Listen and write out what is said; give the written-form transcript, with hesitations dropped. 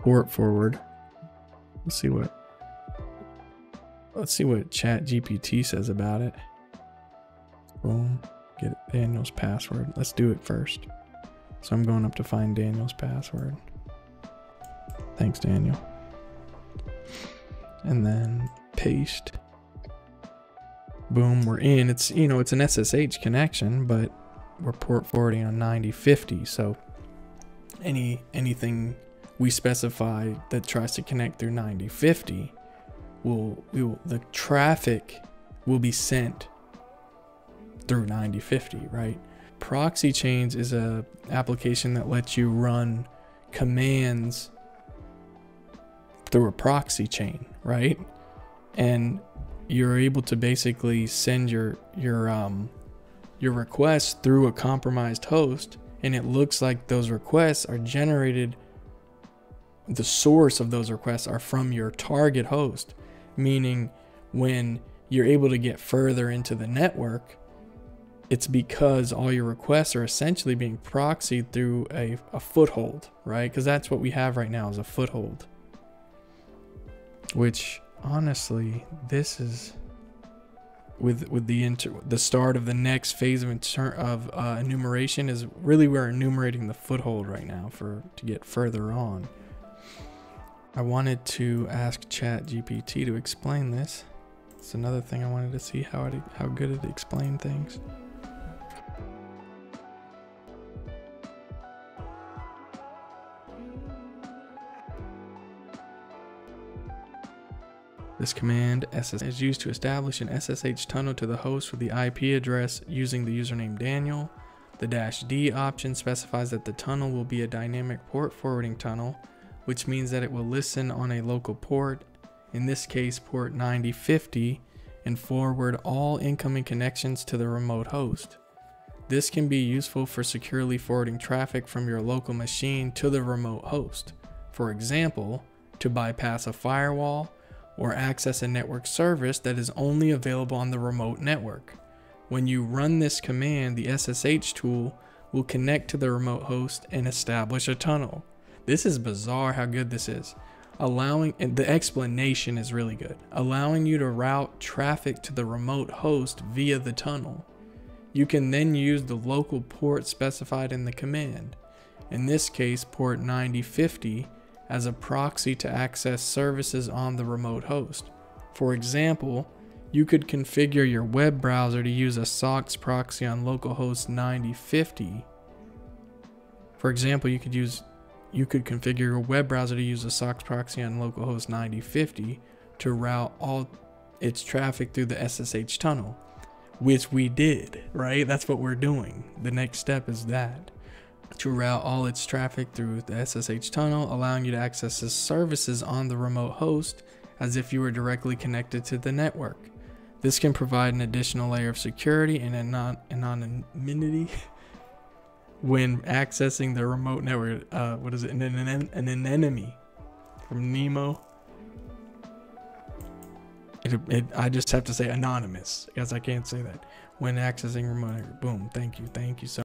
port forward. Let's see what ChatGPT says about it. Boom. Get Daniel's password. Let's do it first. So I'm going up to find Daniel's password. Thanks, Daniel. And then paste. Boom, we're in. It's, you know, it's an SSH connection, but we're port forwarding on 9050. So anything we specify that tries to connect through 9050 the traffic will be sent through 9050, right? Proxy Chains is a application that lets you run commands through a proxy chain, right? And you're able to basically send your requests through a compromised host, and it looks like those requests are generated, the source of those requests are from your target host, meaning when you're able to get further into the network, it's because all your requests are essentially being proxied through a foothold, right? Because that's what we have right now is a foothold, which honestly, this is with the start of the next phase of enumeration is really we're enumerating the foothold right now to get further on. I wanted to ask ChatGPT to explain this. It's another thing I wanted to see how good it explained things. This command SSH is used to establish an SSH tunnel to the host with the IP address using the username Daniel. The -D option specifies that the tunnel will be a dynamic port forwarding tunnel, which means that it will listen on a local port, in this case port 9050, and forward all incoming connections to the remote host. This can be useful for securely forwarding traffic from your local machine to the remote host. For example, to bypass a firewall or access a network service that is only available on the remote network. When you run this command, the SSH tool will connect to the remote host and establish a tunnel. This is bizarre how good this is. And the explanation is really good. Allowing you to route traffic to the remote host via the tunnel. You can then use the local port specified in the command. In this case, port 9050, as a proxy to access services on the remote host. For example, you could configure your web browser to use a SOCKS proxy on localhost 9050. For example, you could configure your web browser to use a SOCKS proxy on localhost 9050 to route all its traffic through the SSH tunnel, which we did, right? That's what we're doing. The next step is that. To route all its traffic through the SSH tunnel, allowing you to access the services on the remote host as if you were directly connected to the network. This can provide an additional layer of security and anonymity when accessing the remote network. What is it? An anemone from Nemo. I just have to say anonymous because I can't say that. When accessing remote network. Boom. Thank you so much.